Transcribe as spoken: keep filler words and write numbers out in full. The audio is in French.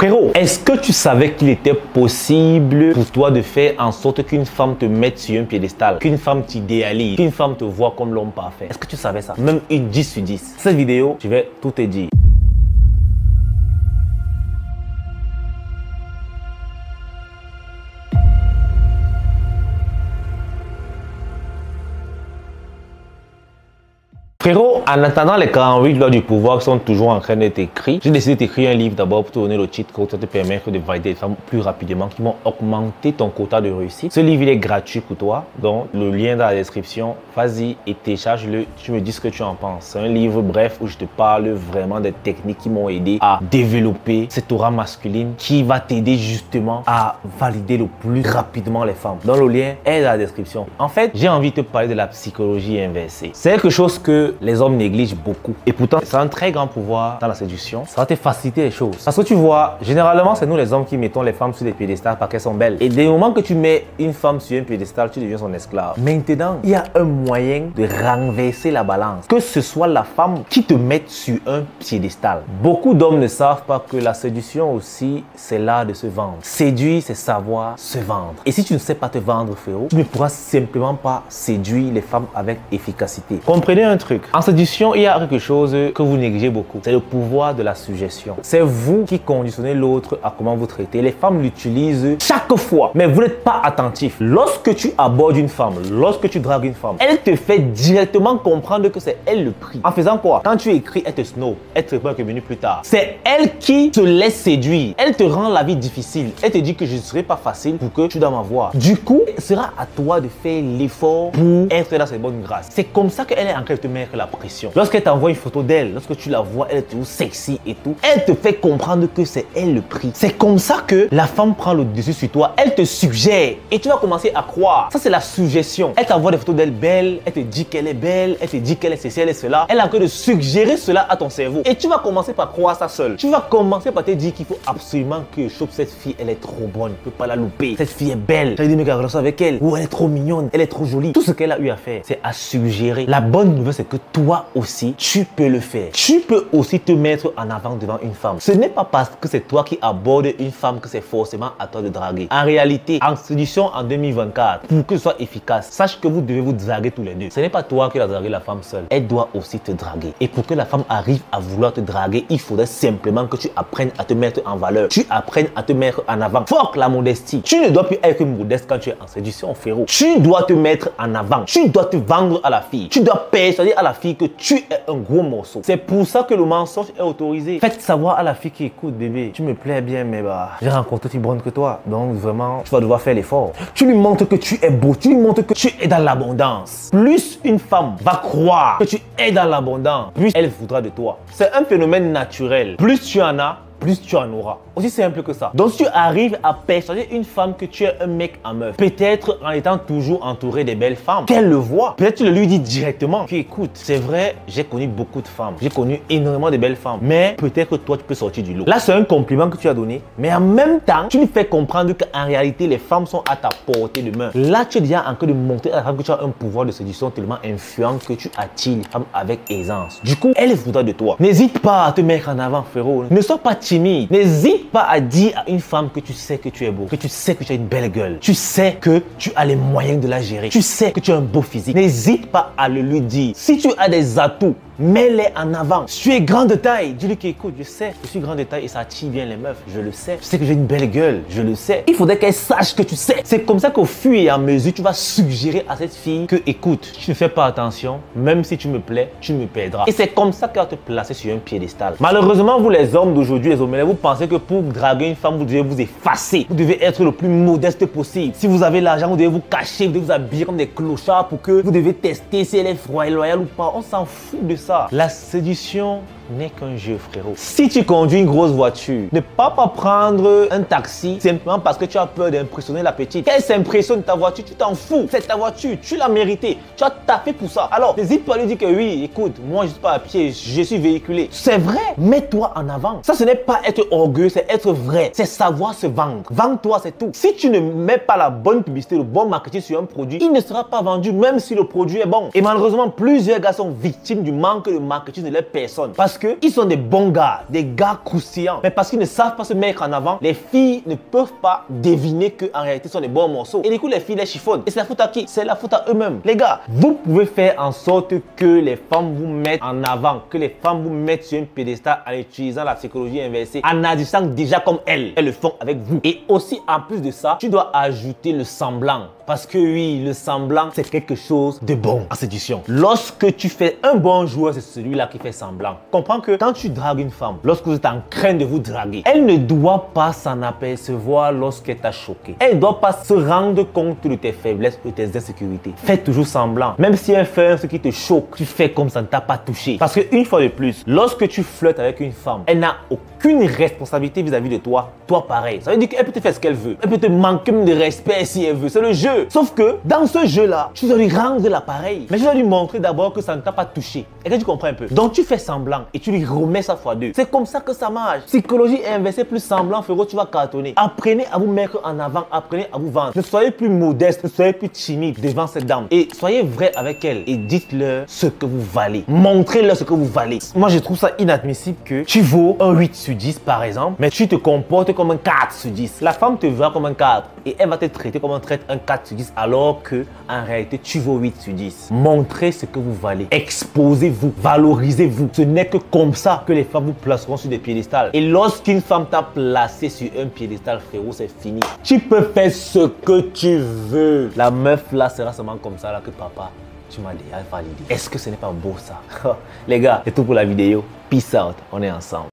Frérot, est-ce que tu savais qu'il était possible pour toi de faire en sorte qu'une femme te mette sur un piédestal, qu'une femme t'idéalise, qu'une femme te voit comme l'homme parfait? Est-ce que tu savais ça? Même une dix sur dix. Cette vidéo, je vais tout te dire. Frérot, en attendant les quarante-huit lois du pouvoir qui sont toujours en train d'être écrits, j'ai décidé d'écrire un livre d'abord pour te donner le titre qui va te permettre de valider les femmes plus rapidement, qui vont augmenter ton quota de réussite. Ce livre il est gratuit pour toi, donc le lien dans la description, vas-y et télécharge-le, tu me dis ce que tu en penses. C'est un livre bref où je te parle vraiment des techniques qui m'ont aidé à développer cette aura masculine qui va t'aider justement à valider le plus rapidement les femmes. Donc le lien est dans la description. En fait, j'ai envie de te parler de la psychologie inversée. C'est quelque chose que les hommes négligent beaucoup. Et pourtant, c'est un très grand pouvoir dans la séduction. Ça va te faciliter les choses. Parce que tu vois, généralement, c'est nous les hommes qui mettons les femmes sur des piédestals parce qu'elles sont belles. Et dès le moment que tu mets une femme sur un piédestal, tu deviens son esclave. Maintenant, il y a un moyen de renverser la balance. Que ce soit la femme qui te mette sur un piédestal. Beaucoup d'hommes ne savent pas que la séduction aussi, c'est l'art de se vendre. Séduire, c'est savoir se vendre. Et si tu ne sais pas te vendre, frérot, tu ne pourras simplement pas séduire les femmes avec efficacité. Comprenez un truc. En séduction, il y a quelque chose que vous négligez beaucoup. C'est le pouvoir de la suggestion. C'est vous qui conditionnez l'autre à comment vous traitez. Les femmes l'utilisent chaque fois, mais vous n'êtes pas attentif. Lorsque tu abordes une femme, lorsque tu dragues une femme, elle te fait directement comprendre que c'est elle le prix. En faisant quoi? Quand tu écris, elle te snow. Elle te répond quelques minutes plus tard. C'est elle qui te laisse séduire. Elle te rend la vie difficile. Elle te dit que je ne serai pas facile pour que tu dois m'avoir. Du coup, ce sera à toi de faire l'effort pour être dans ses bonnes grâces. C'est comme ça qu'elle est en train de te mettre la pression. Lorsqu'elle t'envoie une photo d'elle, lorsque tu la vois, elle est toujours sexy et tout, elle te fait comprendre que c'est elle le prix. C'est comme ça que la femme prend le dessus sur toi. Elle te suggère et tu vas commencer à croire. Ça, c'est la suggestion. Elle t'envoie des photos d'elle belle, elle te dit qu'elle est belle, elle te dit qu'elle est ceci, elle est cela. Elle est en train de suggérer cela à ton cerveau. Et tu vas commencer par croire ça seul. Tu vas commencer par te dire qu'il faut absolument que je chope cette fille. Elle est trop bonne, je ne peux pas la louper. Cette fille est belle. J'ai dit, mais relation avec elle. Ou elle est trop mignonne, elle est trop jolie. Tout ce qu'elle a eu à faire, c'est à suggérer. La bonne nouvelle, c'est que toi aussi, tu peux le faire. Tu peux aussi te mettre en avant devant une femme. Ce n'est pas parce que c'est toi qui abordes une femme que c'est forcément à toi de draguer. En réalité, en séduction en deux mille vingt-quatre, pour que ce soit efficace, sache que vous devez vous draguer tous les deux. Ce n'est pas toi qui vas draguer la femme seule. Elle doit aussi te draguer. Et pour que la femme arrive à vouloir te draguer, il faudrait simplement que tu apprennes à te mettre en valeur. Tu apprennes à te mettre en avant. Fuck la modestie. Tu ne dois plus être modeste quand tu es en séduction, frérot. Tu dois te mettre en avant. Tu dois te vendre à la fille. Tu dois persuader à la fille que tu es un gros morceau. C'est pour ça que le mensonge est autorisé. Faites savoir à la fille qui écoute, bébé, tu me plais bien, mais bah, j'ai rencontré plus bonne que toi. Donc vraiment, tu vas devoir faire l'effort. Tu lui montres que tu es beau. Tu lui montres que tu es dans l'abondance. Plus une femme va croire que tu es dans l'abondance, plus elle voudra de toi. C'est un phénomène naturel. Plus tu en as, plus tu en auras. Aussi simple que ça. Donc si tu arrives à persuader une femme que tu es un mec en meuf, peut-être en étant toujours entouré des belles femmes, qu'elle le voit, peut-être tu le lui dis directement. Puis écoute, c'est vrai, j'ai connu beaucoup de femmes. J'ai connu énormément de belles femmes. Mais peut-être que toi, tu peux sortir du lot. Là, c'est un compliment que tu as donné. Mais en même temps, tu lui fais comprendre qu'en réalité, les femmes sont à ta portée de main. Là, tu es déjà en train de montrer à la femme que tu as un pouvoir de séduction tellement influent que tu attires les femmes avec aisance. Du coup, elle voudra de toi. N'hésite pas à te mettre en avant, frérot. Ne sois pas timide. N'hésite pas à dire à une femme que tu sais que tu es beau, que tu sais que tu as une belle gueule, tu sais que tu as les moyens de la gérer, tu sais que tu as un beau physique. N'hésite pas à le lui dire. Si tu as des atouts, mets-les en avant. Si tu es grand de taille, dis-lui qu'écoute, je sais, je suis grand de taille et ça attire bien les meufs. Je le sais. Je sais que j'ai une belle gueule. Je le sais. Il faudrait qu'elle sache que tu sais. C'est comme ça qu'au fur et à mesure, tu vas suggérer à cette fille que, écoute, tu ne fais pas attention, même si tu me plais, tu me perdras. Et c'est comme ça qu'elle va te placer sur un piédestal. Malheureusement, vous les hommes d'aujourd'hui, les hommes, vous pensez que pour draguer une femme, vous devez vous effacer. Vous devez être le plus modeste possible. Si vous avez l'argent, vous devez vous cacher, vous devez vous habiller comme des clochards pour que vous devez tester si elle est loyale ou pas. On s'en fout de ça. La séduction n'est qu'un jeu, frérot. Si tu conduis une grosse voiture, ne pas, pas prendre un taxi simplement parce que tu as peur d'impressionner la petite. Qu'elle s'impressionne ta voiture, tu t'en fous. C'est ta voiture, tu l'as mérité. Tu as tapé pour ça. Alors, n'hésite pas à lui dire que oui, écoute, moi je suis pas à pied, je suis véhiculé. C'est vrai, mets-toi en avant. Ça, ce n'est pas être orgueilleux, c'est être vrai. C'est savoir se vendre. Vends-toi, c'est tout. Si tu ne mets pas la bonne publicité, le bon marketing sur un produit, il ne sera pas vendu même si le produit est bon. Et malheureusement, plusieurs gars sont victimes du manque de marketing de leur personne. Parce Parce qu'ils sont des bons gars, des gars croustillants. Mais parce qu'ils ne savent pas se mettre en avant, les filles ne peuvent pas deviner qu'en réalité, ce sont des bons morceaux. Et du coup, les filles les chiffonnent. Et c'est la faute à qui? C'est la faute à eux-mêmes. Les gars, vous pouvez faire en sorte que les femmes vous mettent en avant, que les femmes vous mettent sur un pédestal en utilisant la psychologie inversée, en agissant déjà comme elles. Elles le font avec vous. Et aussi, en plus de ça, tu dois ajouter le semblant. Parce que oui, le semblant, c'est quelque chose de bon en séduction. Lorsque tu fais un bon joueur, c'est celui-là qui fait semblant. Comprends que quand tu dragues une femme, lorsque vous êtes en train de vous draguer, elle ne doit pas s'en apercevoir lorsqu'elle t'a choqué. Elle ne doit pas se rendre compte de tes faiblesses, de tes insécurités. Fais toujours semblant. Même si elle fait ce qui te choque, tu fais comme ça ne t'a pas touché. Parce qu'une fois de plus, lorsque tu flirtes avec une femme, elle n'a aucune responsabilité vis-à-vis de toi. Toi, pareil. Ça veut dire qu'elle peut te faire ce qu'elle veut. Elle peut te manquer de respect si elle veut. C'est le jeu. Sauf que dans ce jeu-là, tu dois lui rendre l'appareil. Mais tu dois lui montrer d'abord que ça ne t'a pas touché. Et que tu comprends un peu. Donc tu fais semblant et tu lui remets ça fois deux. C'est comme ça que ça marche. Psychologie inversée plus semblant, frérot, tu vas cartonner. Apprenez à vous mettre en avant. Apprenez à vous vendre. Ne soyez plus modeste, ne soyez plus timide devant cette dame. Et soyez vrai avec elle et dites-leur ce que vous valez. Montrez-leur ce que vous valez. Moi, je trouve ça inadmissible que tu vaux un huit sur dix par exemple, mais tu te comportes comme un quatre sur dix. La femme te verra comme un quatre et elle va te traiter comme on traite un quatre sur dix alors que en réalité tu vaux huit sur dix. Montrez ce que vous valez. Exposez-vous. Valorisez-vous. Ce n'est que comme ça que les femmes vous placeront sur des piédestals. Et lorsqu'une femme t'a placé sur un piédestal, frérot, c'est fini. Tu peux faire ce que tu veux. La meuf là sera seulement comme ça là que papa, tu m'as déjà validé. Est-ce que ce n'est pas beau ça? Les gars, c'est tout pour la vidéo. Peace out. On est ensemble.